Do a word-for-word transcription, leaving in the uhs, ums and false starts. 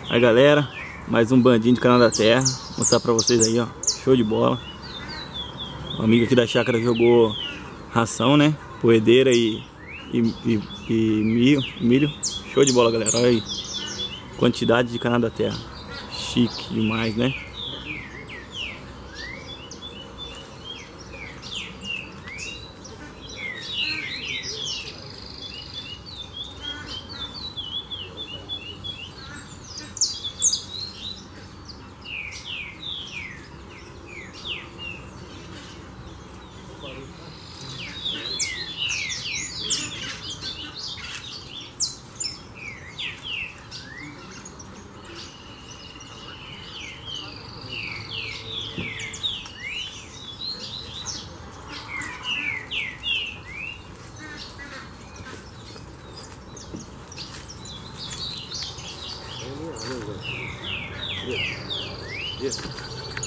Aí galera, mais um bandinho de Cana da Terra. Vou mostrar pra vocês aí, ó. Show de bola. O amigo aqui da chácara jogou ração, né? Poedeira e, e, e, e milho, milho. Show de bola, galera. Olha aí. Quantidade de Cana da Terra. Chique demais, né? Yes.